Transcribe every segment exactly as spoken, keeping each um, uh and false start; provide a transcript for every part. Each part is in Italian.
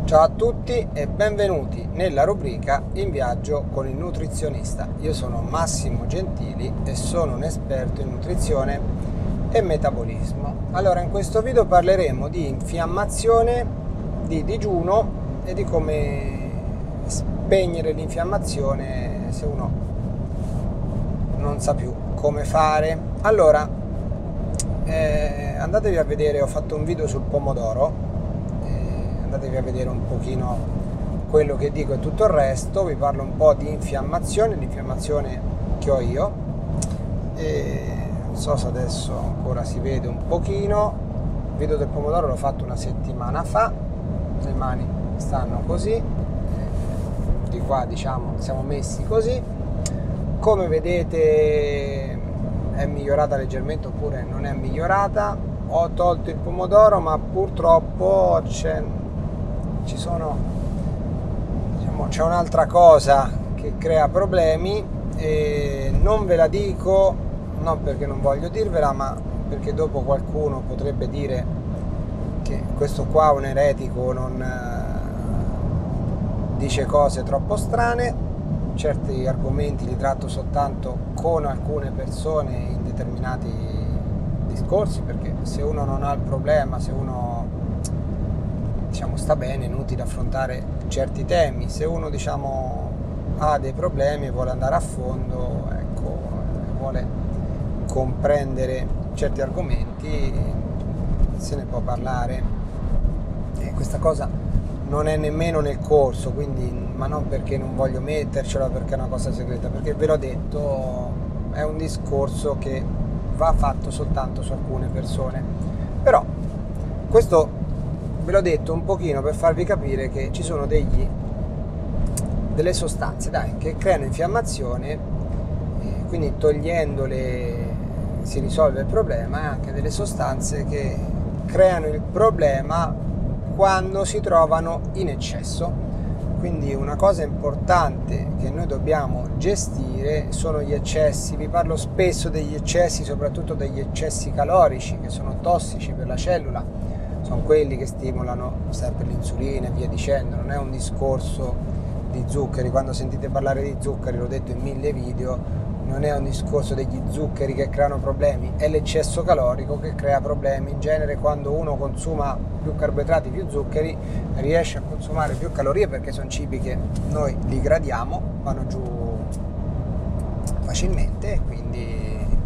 Ciao a tutti e benvenuti nella rubrica In viaggio con il nutrizionista. Io sono Massimo Gentili e sono un esperto in nutrizione e metabolismo. Allora, in questo video parleremo di infiammazione, di digiuno e di come spegnere l'infiammazione se uno non sa più come fare. Allora, eh, andatevi a vedere, ho fatto un video sul pomodoro. Andatevi a vedere un pochino quello che dico e tutto il resto. Vi parlo un po' di infiammazione, l'infiammazione che ho io, e non so se adesso ancora si vede un pochino. Il video del pomodoro l'ho fatto una settimana fa, le mani stanno così, di qua diciamo siamo messi così. Come vedete è migliorata leggermente oppure non è migliorata. Ho tolto il pomodoro, ma purtroppo c'è ci sono diciamo, c'è un'altra cosa che crea problemi e non ve la dico non perché non voglio dirvela, ma perché dopo qualcuno potrebbe dire che questo qua è un eretico, non eh, dice cose troppo strane. Certi argomenti li tratto soltanto con alcune persone in determinati discorsi, perché se uno non ha il problema, se uno diciamo sta bene, è inutile affrontare certi temi. Se uno diciamo ha dei problemi e vuole andare a fondo, ecco, vuole comprendere certi argomenti, se ne può parlare. E questa cosa non è nemmeno nel corso, quindi, ma non perché non voglio mettercela, perché è una cosa segreta, perché ve l'ho detto, è un discorso che va fatto soltanto su alcune persone. Però questo ve l'ho detto un pochino per farvi capire che ci sono degli, delle sostanze dai, che creano infiammazione, eh, quindi togliendole si risolve il problema, e anche delle sostanze che creano il problema quando si trovano in eccesso. Quindi una cosa importante che noi dobbiamo gestire sono gli eccessi. Vi parlo spesso degli eccessi, soprattutto degli eccessi calorici, che sono tossici per la cellula. Sono quelli che stimolano sempre l'insulina e via dicendo. Non è un discorso di zuccheri. Quando sentite parlare di zuccheri, l'ho detto in mille video, non è un discorso degli zuccheri che creano problemi, è l'eccesso calorico che crea problemi. In genere quando uno consuma più carboidrati, più zuccheri, riesce a consumare più calorie, perché sono cibi che noi li gradiamo, vanno giù facilmente e quindi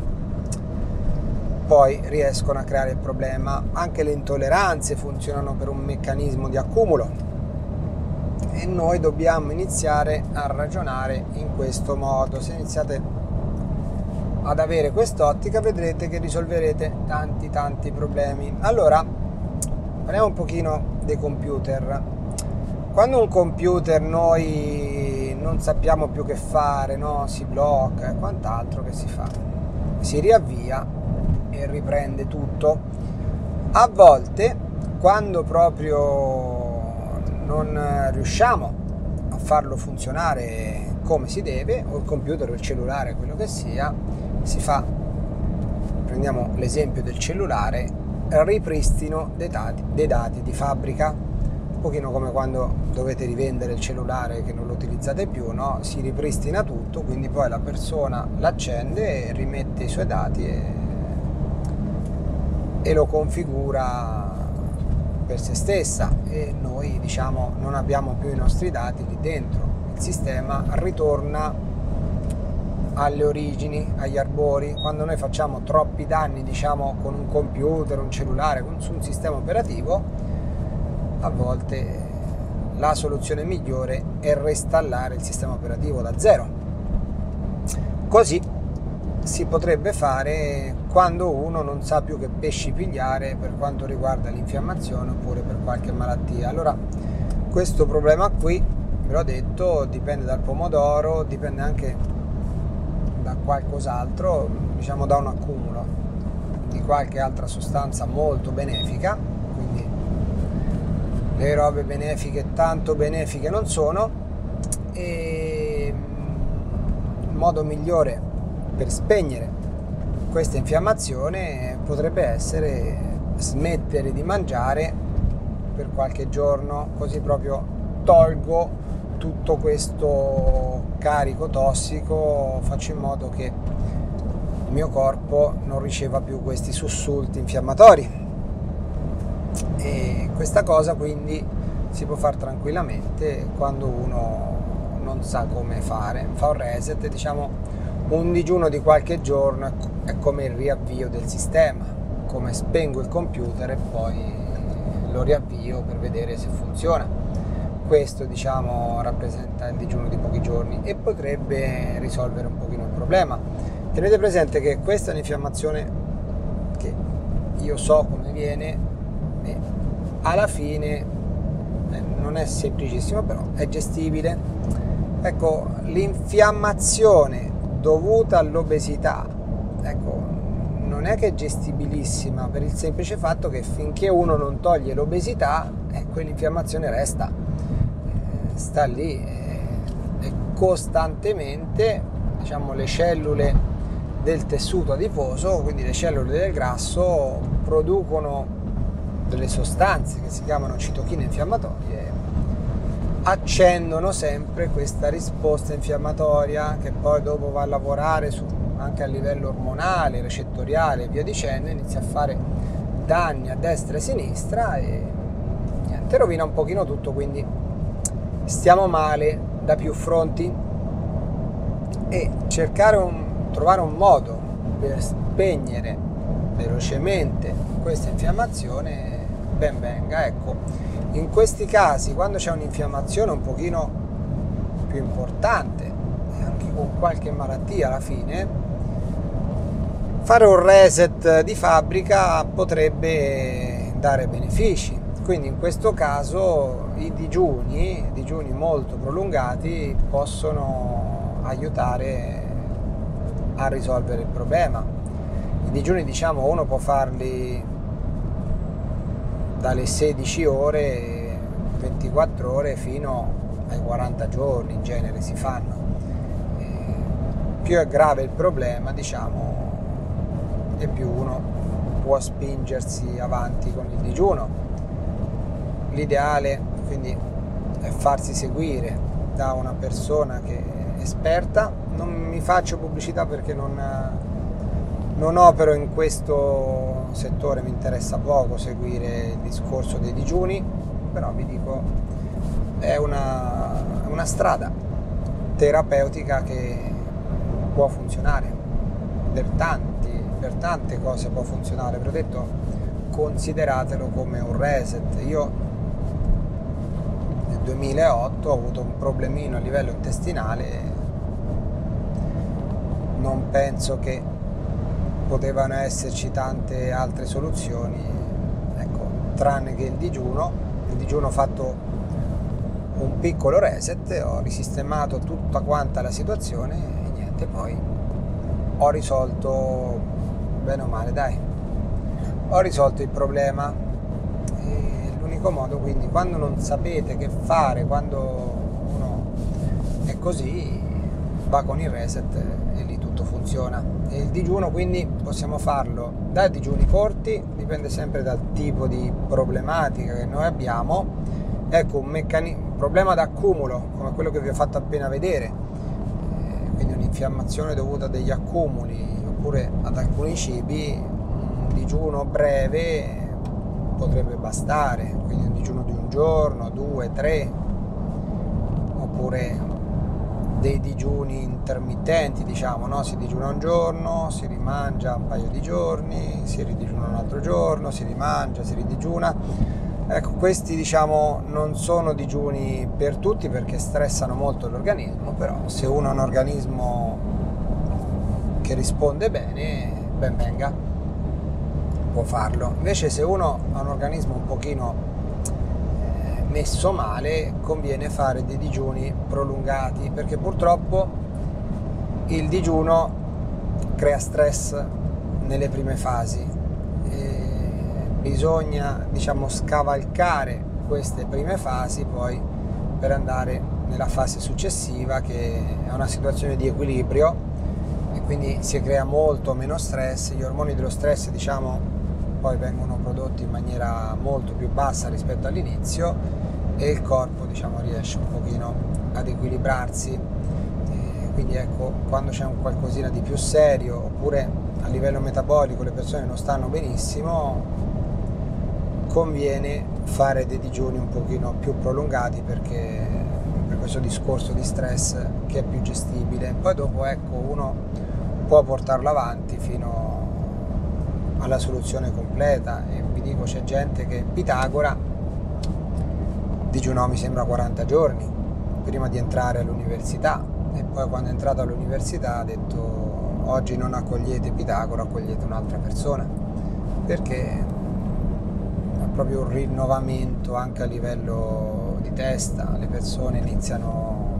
poi riescono a creare il problema. Anche le intolleranze funzionano per un meccanismo di accumulo e noi dobbiamo iniziare a ragionare in questo modo. Se iniziate ad avere quest'ottica, vedrete che risolverete tanti tanti problemi. Allora, parliamo un pochino dei computer. Quando un computer noi non sappiamo più che fare, no? Si blocca e quant'altro, che si fa? Si riavvia e riprende tutto. A volte, quando proprio non riusciamo a farlo funzionare come si deve, o il computer o il cellulare, quello che sia, si fa, prendiamo l'esempio del cellulare, ripristino dei dati, dei dati di fabbrica, un pochino come quando dovete rivendere il cellulare che non lo utilizzate più, no? Si ripristina tutto, quindi poi la persona l'accende e rimette i suoi dati e e lo configura per se stessa, e noi diciamo non abbiamo più i nostri dati lì dentro. Il sistema ritorna alle origini, agli arbori. Quando noi facciamo troppi danni diciamo con un computer, un cellulare, con un sistema operativo, a volte la soluzione migliore è reinstallare il sistema operativo da zero. Così si potrebbe fare quando uno non sa più che pesci pigliare per quanto riguarda l'infiammazione oppure per qualche malattia. Allora, questo problema qui, ve l'ho detto, dipende dal pomodoro, dipende anche da qualcos'altro, diciamo da un accumulo di qualche altra sostanza molto benefica. Quindi le robe benefiche tanto benefiche non sono, e il modo migliore per spegnere questa infiammazione potrebbe essere smettere di mangiare per qualche giorno, così proprio tolgo tutto questo carico tossico, faccio in modo che il mio corpo non riceva più questi sussulti infiammatori. E questa cosa quindi si può fare tranquillamente quando uno non sa come fare. Fa un reset, diciamo un digiuno di qualche giorno è come il riavvio del sistema, come spengo il computer e poi lo riavvio per vedere se funziona. Questo diciamo rappresenta il digiuno di pochi giorni e potrebbe risolvere un pochino il problema. Tenete presente che questa è un'infiammazione che io so come viene e alla fine eh, non è semplicissimo, però è gestibile. Ecco, l'infiammazione dovuta all'obesità, ecco, non è che è gestibilissima per il semplice fatto che finché uno non toglie l'obesità, eh, quell'infiammazione resta, eh, sta lì eh, e costantemente, diciamo, le cellule del tessuto adiposo, quindi le cellule del grasso, producono delle sostanze che si chiamano citochine infiammatorie, accendono sempre questa risposta infiammatoria che poi dopo va a lavorare su, anche a livello ormonale, recettoriale e via dicendo, inizia a fare danni a destra e a sinistra e niente, rovina un pochino tutto, quindi stiamo male da più fronti e cercare un trovare un modo per spegnere velocemente questa infiammazione ben venga. Ecco, in questi casi quando c'è un'infiammazione un pochino più importante e anche con qualche malattia alla fine, fare un reset di fabbrica potrebbe dare benefici. Quindi in questo caso i digiuni, digiuni molto prolungati possono aiutare a risolvere il problema. I digiuni, diciamo, uno può farli dalle sedici ore, ventiquattro ore fino ai quaranta giorni in genere si fanno. E più è grave il problema, diciamo, e più uno può spingersi avanti con il digiuno. L'ideale quindi è farsi seguire da una persona che è esperta. Non mi faccio pubblicità perché non, non opero in questo settore, mi interessa poco seguire il discorso dei digiuni, però vi dico è una, una strada terapeutica che può funzionare per tanti, per tante cose può funzionare. Vi ho detto, consideratelo come un reset. Io nel duemilaotto ho avuto un problemino a livello intestinale, non penso che potevano esserci tante altre soluzioni, ecco, tranne che il digiuno. Il digiuno ho fatto un piccolo reset, ho risistemato tutta quanta la situazione e niente, poi ho risolto bene o male, dai, ho risolto il problema. E l'unico modo, quindi, quando non sapete che fare, quando uno è così, va con il reset e lì tutto funziona. E il digiuno quindi possiamo farlo da digiuni corti, dipende sempre dal tipo di problematica che noi abbiamo. Ecco, un meccanismo, un problema d'accumulo come quello che vi ho fatto appena vedere, eh, quindi un'infiammazione dovuta a degli accumuli oppure ad alcuni cibi, un digiuno breve potrebbe bastare, quindi un digiuno di un giorno, due, tre, oppure dei digiuni intermittenti, diciamo, no? Si digiuna un giorno, si rimangia un paio di giorni, si ridigiuna un altro giorno, si rimangia, si ridigiuna. Ecco, questi, diciamo, non sono digiuni per tutti perché stressano molto l'organismo, però se uno ha un organismo che risponde bene, ben venga, può farlo. Invece se uno ha un organismo un pochino messo male, conviene fare dei digiuni prolungati, perché purtroppo il digiuno crea stress nelle prime fasi e bisogna, diciamo, scavalcare queste prime fasi poi per andare nella fase successiva, che è una situazione di equilibrio, e quindi si crea molto meno stress. Gli ormoni dello stress, diciamo, poi vengono prodotti in maniera molto più bassa rispetto all'inizio e il corpo, diciamo, riesce un pochino ad equilibrarsi. E quindi ecco, quando c'è un qualcosina di più serio oppure a livello metabolico le persone non stanno benissimo, conviene fare dei digiuni un pochino più prolungati, perché per questo discorso di stress che è più gestibile. Poi dopo, ecco, uno può portarlo avanti fino alla soluzione completa, e vi dico, c'è gente che Pitagora digiunò, mi sembra, quaranta giorni prima di entrare all'università, e poi quando è entrato all'università ha detto: oggi non accogliete Pitagora, accogliete un'altra persona, perché proprio un rinnovamento anche a livello di testa, le persone iniziano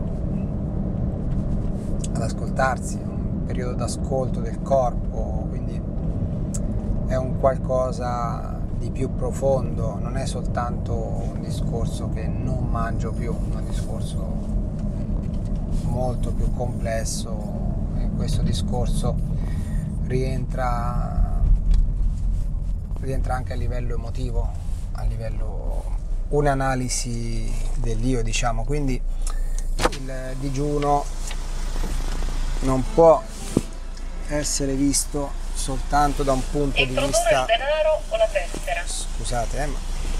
ad ascoltarsi, un periodo d'ascolto del corpo, quindi è un qualcosa di più profondo, non è soltanto un discorso che non mangio più, è un discorso molto più complesso. In questo discorso rientra rientra anche a livello emotivo, a livello un'analisi dell'io, diciamo. Quindi il digiuno non può essere visto soltanto da un punto di Introdurre vista il denaro o la tessera. scusate eh, ma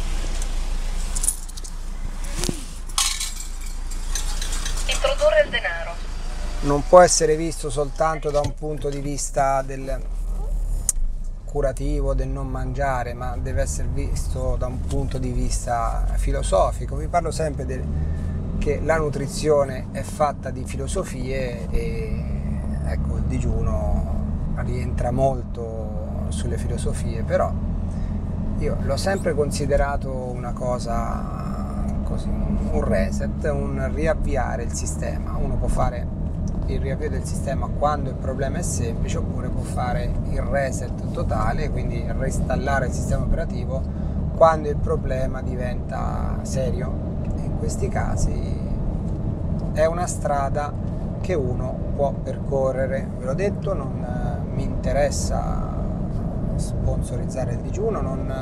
Introdurre il denaro. non può essere visto soltanto da un punto di vista del curativo, del non mangiare, ma deve essere visto da un punto di vista filosofico. Vi parlo sempre del, che la nutrizione è fatta di filosofie, e ecco, il digiuno rientra molto sulle filosofie, però io l'ho sempre considerato una cosa così, un reset, un riavviare il sistema. Uno può fare il riavvio del sistema quando il problema è semplice, oppure può fare il reset totale, quindi reinstallare il sistema operativo quando il problema diventa serio. In questi casi è una strada che uno può percorrere. Ve l'ho detto, non eh, mi interessa sponsorizzare il digiuno, non,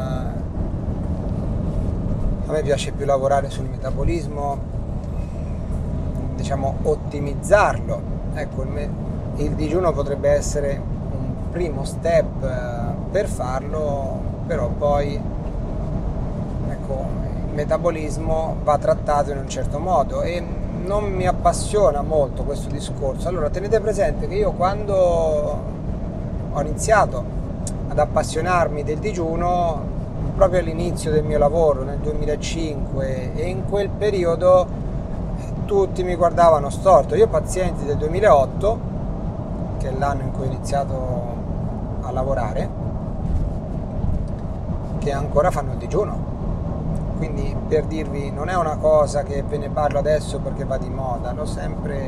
eh, a me piace più lavorare sul metabolismo, diciamo ottimizzarlo. Ecco, il, me- il digiuno potrebbe essere un primo step eh, per farlo, però poi ecco, il metabolismo va trattato in un certo modo e non mi appassiona molto questo discorso. Allora tenete presente che io, quando ho iniziato ad appassionarmi del digiuno, proprio all'inizio del mio lavoro nel duemilacinque, e in quel periodo tutti mi guardavano storto. Io ho pazienti del duemilaotto, che è l'anno in cui ho iniziato a lavorare, che ancora fanno il digiuno. Quindi, per dirvi, non è una cosa che ve ne parlo adesso perché va di moda, l'ho sempre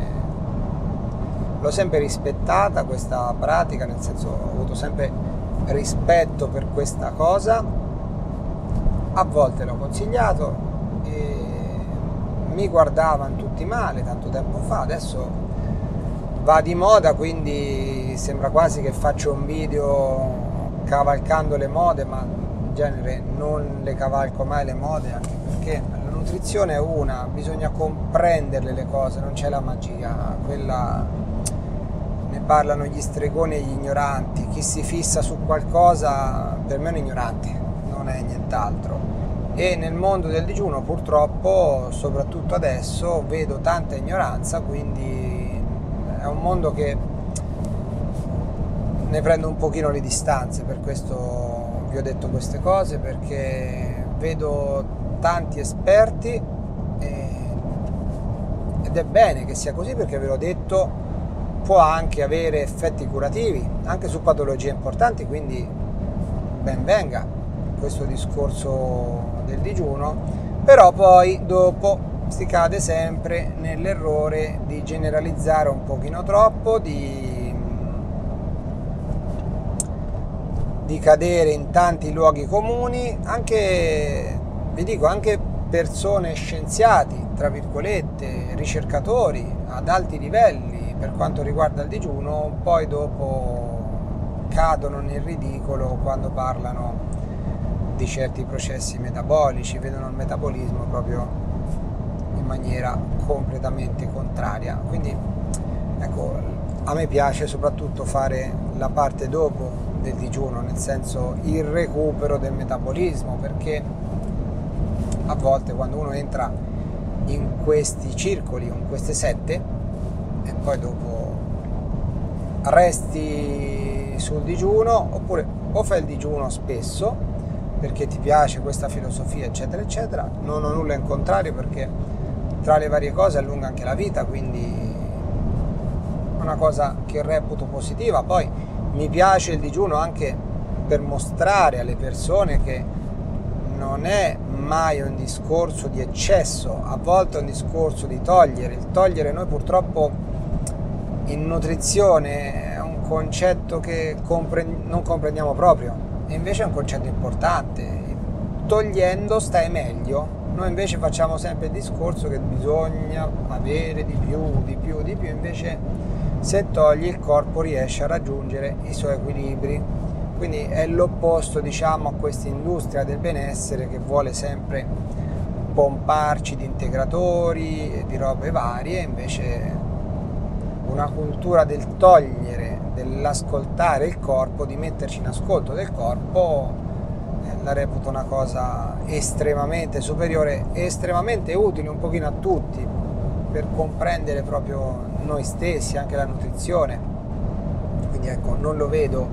l'ho sempre rispettata questa pratica, nel senso, ho avuto sempre rispetto per questa cosa. A volte l'ho consigliato e mi guardavano tutti male tanto tempo fa. Adesso va di moda, quindi sembra quasi che faccio un video cavalcando le mode, ma in genere non le cavalco mai le mode, anche perché la nutrizione è una, bisogna comprenderle le cose, non c'è la magia, quella ne parlano gli stregoni e gli ignoranti. Chi si fissa su qualcosa per me è un ignorante, non è nient'altro. E nel mondo del digiuno, purtroppo, soprattutto adesso, vedo tanta ignoranza, quindi è un mondo che ne prendo un pochino le distanze. Per questo vi ho detto queste cose, perché vedo tanti esperti e, ed è bene che sia così, perché ve l'ho detto, può anche avere effetti curativi anche su patologie importanti, quindi ben venga questo discorso del digiuno. Però poi dopo si cade sempre nell'errore di generalizzare un pochino troppo, di, di cadere in tanti luoghi comuni. Anche, vi dico, anche persone scienziati, tra virgolette, ricercatori ad alti livelli per quanto riguarda il digiuno, poi dopo cadono nel ridicolo quando parlano di certi processi metabolici, vedono il metabolismo proprio in maniera completamente contraria. Quindi ecco, a me piace soprattutto fare la parte dopo del digiuno, nel senso il recupero del metabolismo, perché a volte quando uno entra in questi circoli, in queste sette, e poi dopo resti sul digiuno, oppure o fai il digiuno spesso perché ti piace questa filosofia eccetera eccetera, non ho nulla in contrario, perché tra le varie cose allunga anche la vita, quindi è una cosa che reputo positiva. Poi mi piace il digiuno anche per mostrare alle persone che non è mai un discorso di eccesso, a volte è un discorso di togliere. Il togliere, noi purtroppo in nutrizione è un concetto che compre- non comprendiamo proprio, e invece è un concetto importante. Togliendo stai meglio. Noi invece facciamo sempre il discorso che bisogna avere di più, di più, di più, invece se togli il corpo riesce a raggiungere i suoi equilibri. Quindi è l'opposto, diciamo, a questa industria del benessere che vuole sempre pomparci di integratori e di robe varie. Invece una cultura del togliere, dell'ascoltare il corpo, di metterci in ascolto del corpo, eh, la reputo una cosa estremamente superiore e estremamente utile un pochino a tutti, per comprendere proprio noi stessi, anche la nutrizione. Quindi ecco, non lo vedo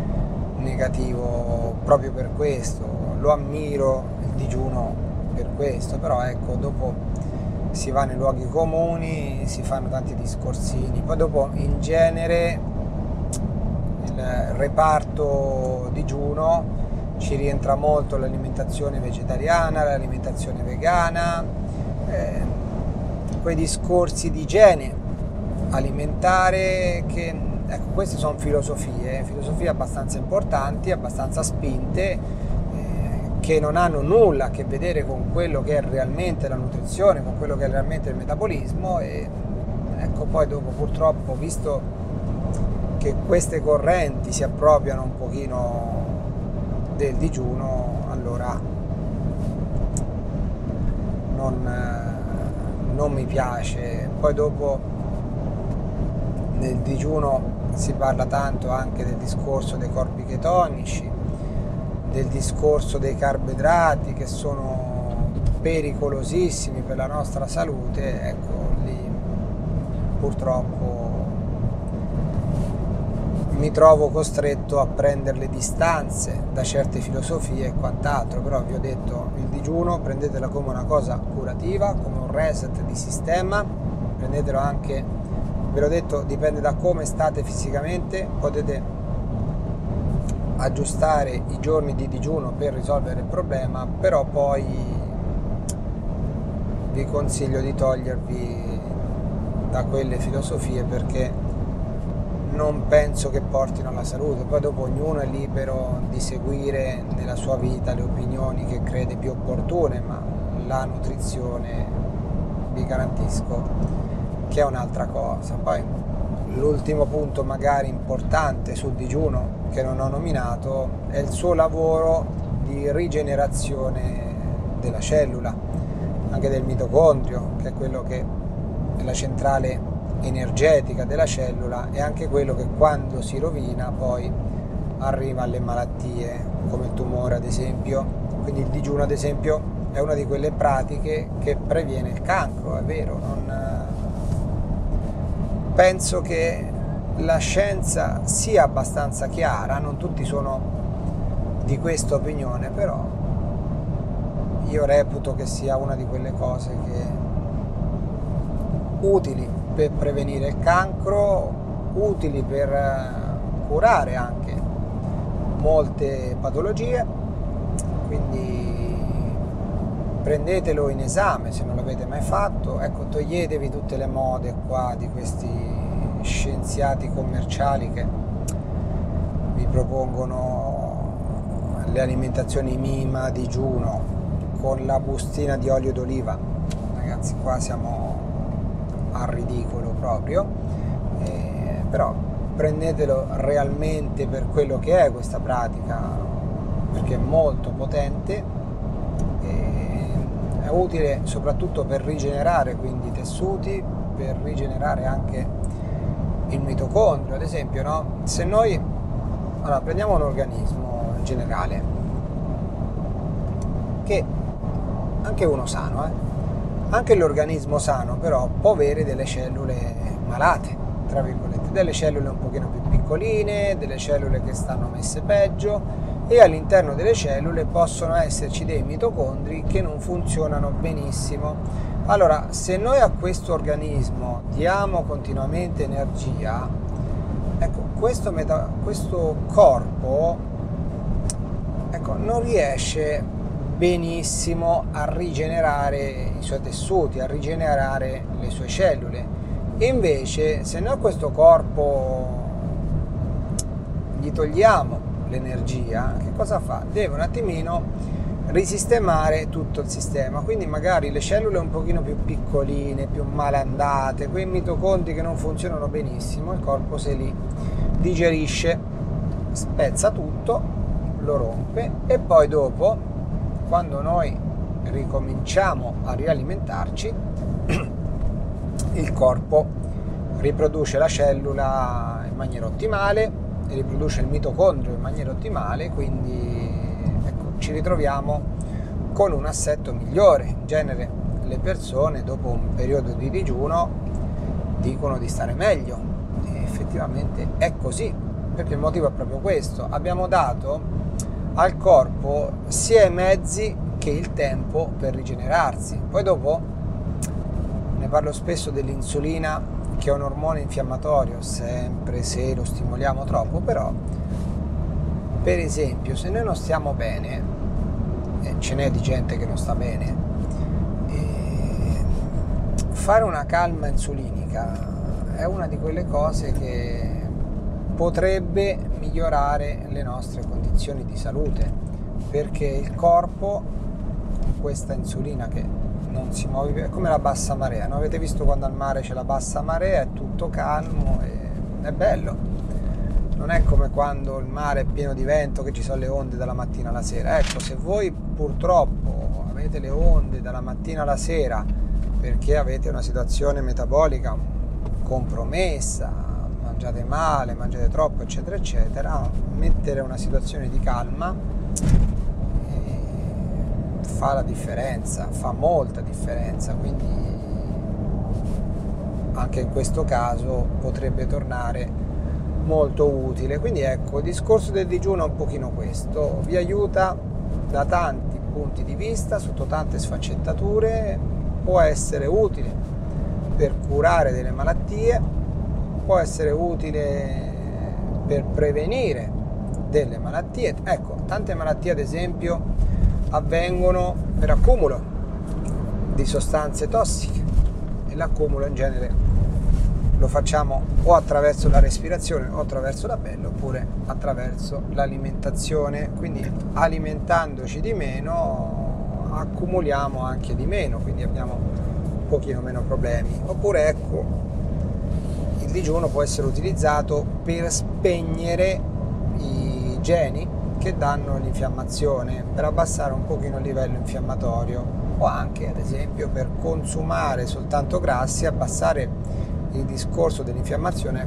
negativo proprio per questo, lo ammiro il digiuno per questo, però ecco, dopo si va nei luoghi comuni, si fanno tanti discorsini, poi dopo in genere il reparto digiuno ci rientra molto l'alimentazione vegetariana, l'alimentazione vegana, eh, quei discorsi di igiene alimentare che, ecco, queste sono filosofie, filosofie abbastanza importanti, abbastanza spinte, che non hanno nulla a che vedere con quello che è realmente la nutrizione, con quello che è realmente il metabolismo. E ecco, poi dopo purtroppo, visto che queste correnti si appropriano un pochino del digiuno, allora non, non mi piace. Poi dopo nel digiuno si parla tanto anche del discorso dei corpi chetonici, del discorso dei carboidrati che sono pericolosissimi per la nostra salute. Ecco, lì purtroppo mi trovo costretto a prendere le distanze da certe filosofie e quant'altro. Però vi ho detto, il digiuno prendetelo come una cosa curativa, come un reset di sistema, prendetelo anche, ve l'ho detto, dipende da come state fisicamente, potete aggiustare i giorni di digiuno per risolvere il problema, però poi vi consiglio di togliervi da quelle filosofie, perché non penso che portino alla salute. Poi dopo ognuno è libero di seguire nella sua vita le opinioni che crede più opportune, ma la nutrizione vi garantisco che è un'altra cosa. Poi l'ultimo punto magari importante sul digiuno che non ho nominato è il suo lavoro di rigenerazione della cellula, anche del mitocondrio, che è quello che è la centrale energetica della cellula, e anche quello che quando si rovina poi arriva alle malattie come il tumore ad esempio. Quindi il digiuno ad esempio è una di quelle pratiche che previene il cancro, è vero. Non penso che la scienza sia abbastanza chiara, non tutti sono di questa opinione, però io reputo che sia una di quelle cose che utili per prevenire il cancro, utili per curare anche molte patologie. Quindi prendetelo in esame se non l'avete mai fatto. Ecco, toglietevi tutte le mode qua di questi scienziati commerciali che vi propongono le alimentazioni Mima, digiuno con la bustina di olio d'oliva. Ragazzi, qua siamo al ridicolo proprio, eh, però prendetelo realmente per quello che è questa pratica, perché è molto potente e è utile soprattutto per rigenerare quindi i tessuti, per rigenerare anche il mitocondrio. Ad esempio, no? Se noi allora, prendiamo un organismo in generale, che anche uno sano, eh? Anche l'organismo sano però può avere delle cellule malate, tra virgolette, delle cellule un pochino più piccoline, delle cellule che stanno messe peggio, e all'interno delle cellule possono esserci dei mitocondri che non funzionano benissimo. Allora, se noi a questo organismo diamo continuamente energia, ecco, questo, meta- questo corpo ecco, non riesce benissimo a rigenerare i suoi tessuti, a rigenerare le sue cellule. E invece, se noi a questo corpo gli togliamo l'energia, che cosa fa? Deve un attimino risistemare tutto il sistema, quindi magari le cellule un pochino più piccoline, più malandate, quei mitocondri che non funzionano benissimo, il corpo se li digerisce, spezza tutto, lo rompe, e poi dopo, quando noi ricominciamo a rialimentarci, il corpo riproduce la cellula in maniera ottimale, riproduce il mitocondrio in maniera ottimale, quindi ecco, ci ritroviamo con un assetto migliore. In genere le persone dopo un periodo di digiuno dicono di stare meglio, e effettivamente è così, perché il motivo è proprio questo: abbiamo dato al corpo sia i mezzi che il tempo per rigenerarsi. Poi dopo ne parlo spesso dell'insulina, che è un ormone infiammatorio, sempre se lo stimoliamo troppo, però per esempio se noi non stiamo bene, e ce n'è di gente che non sta bene, e fare una calma insulinica è una di quelle cose che potrebbe migliorare le nostre condizioni di salute, perché il corpo con questa insulina che non si muove più, è come la bassa marea, no? Avete visto quando al mare c'è la bassa marea, è tutto calmo e è bello, non è come quando il mare è pieno di vento che ci sono le onde dalla mattina alla sera. Ecco, se voi purtroppo avete le onde dalla mattina alla sera perché avete una situazione metabolica compromessa, mangiate male, mangiate troppo, eccetera eccetera, mettere una situazione di calma eh, fa la differenza, fa molta differenza, quindi anche in questo caso potrebbe tornare molto utile. Quindi ecco, il discorso del digiuno è un pochino questo, vi aiuta da tanti punti di vista, sotto tante sfaccettature, può essere utile per curare delle malattie, può essere utile per prevenire delle malattie. Ecco, tante malattie ad esempio avvengono per accumulo di sostanze tossiche, e l'accumulo in genere lo facciamo o attraverso la respirazione o attraverso la pelle, oppure attraverso l'alimentazione. Quindi alimentandoci di meno accumuliamo anche di meno, quindi abbiamo un pochino meno problemi. Oppure ecco, il digiuno può essere utilizzato per spegnere i geni che danno l'infiammazione, per abbassare un pochino il livello infiammatorio, o anche ad esempio per consumare soltanto grassi, abbassare il discorso dell'infiammazione.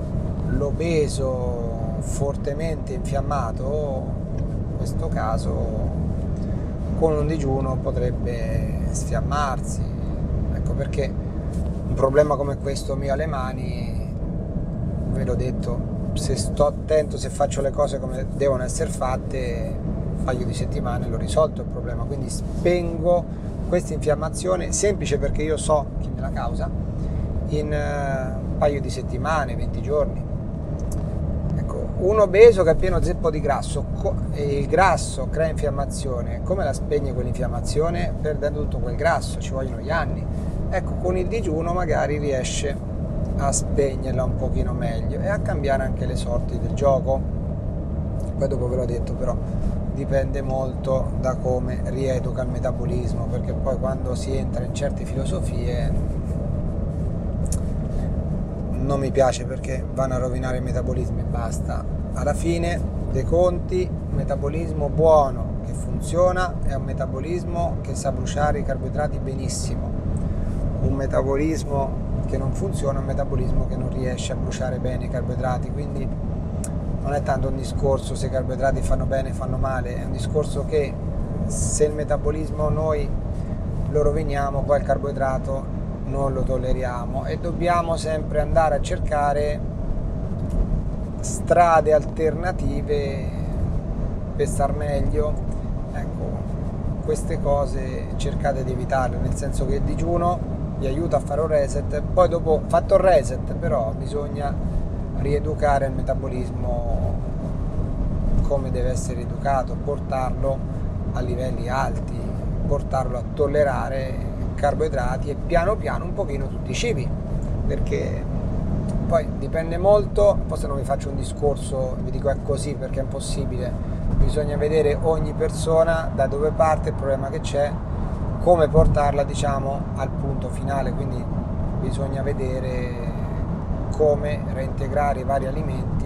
L'obeso fortemente infiammato, in questo caso con un digiuno potrebbe sfiammarsi. Ecco perché un problema come questo mio alle mani, ve l'ho detto, se sto attento, se faccio le cose come devono essere fatte, un paio di settimane l'ho risolto il problema. Quindi spengo questa infiammazione, semplice perché io so chi me la causa, in un paio di settimane, venti giorni. Ecco, un obeso che è pieno zeppo di grasso, e il grasso crea infiammazione, come la spegne quell'infiammazione? Perdendo tutto quel grasso, ci vogliono gli anni. Ecco, con il digiuno magari riesce a spegnerla un pochino meglio e a cambiare anche le sorti del gioco. Poi dopo ve l'ho detto, però dipende molto da come rieduca il metabolismo, perché poi quando si entra in certe filosofie non mi piace perché vanno a rovinare il metabolismo e basta. Alla fine dei conti, un metabolismo buono che funziona è un metabolismo che sa bruciare i carboidrati benissimo. Un metabolismo che non funziona è un metabolismo che non riesce a bruciare bene i carboidrati, quindi non è tanto un discorso se i carboidrati fanno bene o fanno male, è un discorso che se il metabolismo noi lo roviniamo, poi il carboidrato non lo tolleriamo e dobbiamo sempre andare a cercare strade alternative per star meglio. Ecco, queste cose cercate di evitarle, nel senso che il digiuno vi aiuta a fare un reset, poi dopo fatto il reset però bisogna rieducare il metabolismo come deve essere educato, portarlo a livelli alti, portarlo a tollerare carboidrati e piano piano un pochino tutti i cibi, perché poi dipende molto. Poi se non vi faccio un discorso vi dico è così perché è impossibile, bisogna vedere ogni persona da dove parte, il problema che c'è, come portarla diciamo al punto finale, quindi bisogna vedere come reintegrare i vari alimenti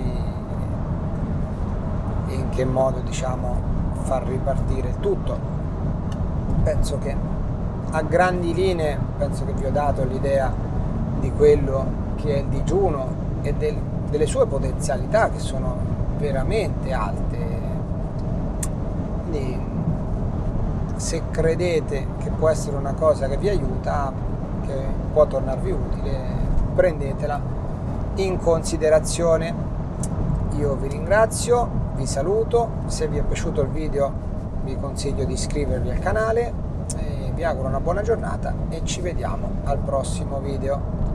e in che modo diciamo far ripartire il tutto. Penso che a grandi linee penso che vi ho dato l'idea di quello che è il digiuno e del, delle sue potenzialità che sono veramente alte. Quindi se credete che può essere una cosa che vi aiuta, che può tornarvi utile, prendetela in considerazione. Io vi ringrazio, vi saluto, se vi è piaciuto il video vi consiglio di iscrivervi al canale, e vi auguro una buona giornata e ci vediamo al prossimo video.